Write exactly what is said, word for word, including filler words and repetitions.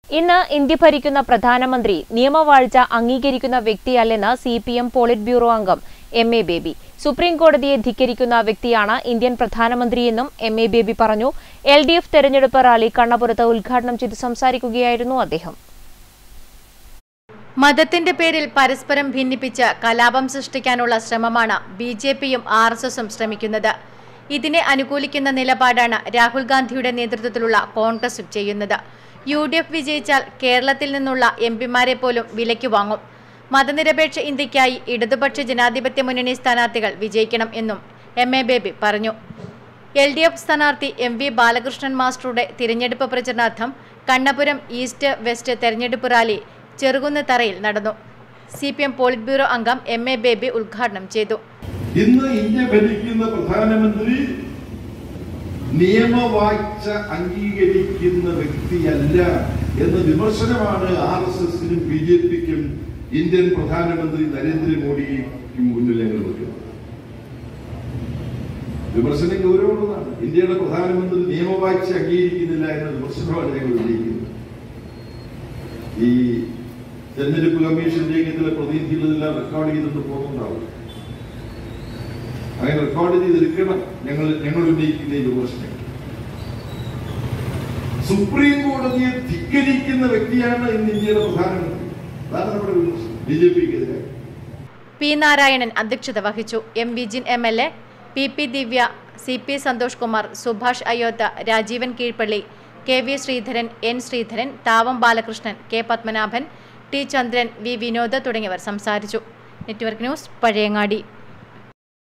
ഇന്ന് ഇന്ത്യ ഭരിക്കുന്ന പ്രധാനമന്ത്രി നിയമവാഴ്ച അംഗീകരിക്കുന്ന വ്യക്തിയല്ലെന്ന് C P M politburo അംഗം എം എ ബേബി. സുപ്രീം കോടതിയെ ധിക്കരിക്കുന്ന വ്യക്തിയാണ് ഇന്ത്യൻ പ്രധാനമന്ത്രിയെന്നും എം എ ബേബി പറഞ്ഞു. എൽ ഡി എഫ് തെരഞ്ഞെടുപ്പ് റാലി കണ്ണപുരത്ത് ഉദ്ഘാടനം ചെയ്ത് സംസാരിക്കുകയായിരുന്നു അദ്ദേഹം. മതത്തിന്റെ പേരിൽ പരസ്പരം ഭിന്നിപ്പിച്ച് കലാപം സൃഷ്ടിക്കാനുള്ള ശ്രമമാണ് ബി ജെ പിയും ആർ എസ് എസും ശ്രമിക്കുന്നത്. ഇതിനെ അനുകൂലിക്കുന്ന നിലപാടാണ് രാഹുൽ ഗാന്ധിയുടെ നേതൃത്വത്തിലുള്ള കോൺഗ്രസും ചെയ്യുന്നത്. യു ഡി എഫ് വിജയിച്ചാൽ കേരളത്തിൽ നിന്നുള്ള എം പിമാരെ പോലും വിലയ്ക്ക് വാങ്ങും. മതനിരപേക്ഷ ഇന്ത്യക്കായി ഇടതുപക്ഷ ജനാധിപത്യ മുന്നണി സ്ഥാനാർത്ഥികൾ വിജയിക്കണം എന്നും എം എ ബേബി പറഞ്ഞു. എൽ ഡി എഫ് സ്ഥാനാർത്ഥി എം വി ബാലകൃഷ്ണൻ മാസ്റ്ററുടെ തിരഞ്ഞെടുപ്പ് പ്രചരണാർത്ഥം കണ്ണപുരം ഈസ്റ്റ് വെസ്റ്റ് തെരഞ്ഞെടുപ്പ് റാലി ചെറുകുന്ന് തറയിൽ നടന്നു. C P M politburo അംഗം എം എ ബേബി ഉദ്ഘാടനം ചെയ്തു. ഇന്ന് ഇന്ത്യ ഭരിക്കുന്ന പ്രധാനമന്ത്രി നിയമവാഴ്ച അംഗീകരിക്കുന്ന വ്യക്തിയല്ല എന്ന വിമർശനമാണ് ആർ എസ് എസിനും ബി ജെ പിക്കും ഇന്ത്യൻ പ്രധാനമന്ത്രി നരേന്ദ്രമോദിക്കും മുന്നിൽ ഞങ്ങൾ വെക്കുന്നത്. വിമർശനം ഗൗരവമുള്ളതാണ്. ഇന്ത്യയുടെ പ്രധാനമന്ത്രി നിയമവാഴ്ച അംഗീകരിക്കുന്നില്ല എന്ന വിമർശനമാണ് ഞങ്ങൾ ഉന്നയിക്കുന്നത്. ഈ തെരഞ്ഞെടുപ്പ് കമ്മീഷന്റെ ചില പ്രതിനിധികളെല്ലാം റെക്കോർഡ് ചെയ്തിട്ട് പോകുന്നുണ്ടാവും. അങ്ങനെ റെക്കോർഡ് ചെയ്തെടുക്കണം ഞങ്ങൾ ഞങ്ങൾ ഉന്നയിക്കുന്ന ഈ വിമർശനം. സുപ്രീം കോടതിയെ ധിക്കരിക്കുന്ന വ്യക്തിയാണ് ഇന്ന് ഇന്ത്യയുടെ പ്രധാനമന്ത്രി. അതാണ് നമ്മുടെ വിമർശനം ബി ജെ പിക്കെതിരെ. പി നാരായണൻ അധ്യക്ഷത വഹിച്ചു. M Vijin M L A, P P Divya, C P Santhosh Kumar, Subhash Ayodhya, Rajeevan Keezhpally, K V Sreedharan, N Sreedharan, Thavam Balakrishnan, K Padmanabhan, T Chandran, V Vinod തുടങ്ങിയവർ സംസാരിച്ചു. Network news, Pazhayangadi.